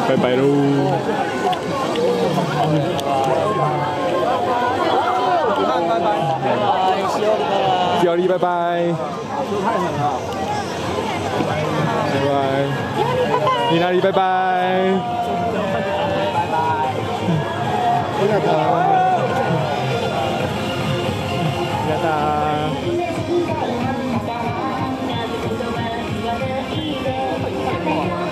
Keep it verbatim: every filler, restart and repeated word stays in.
拜拜喽。 拜拜，拜拜， 小丽拜拜。 太冷了。 拜拜。你哪里拜拜？ 拜拜。 拜拜。拜拜。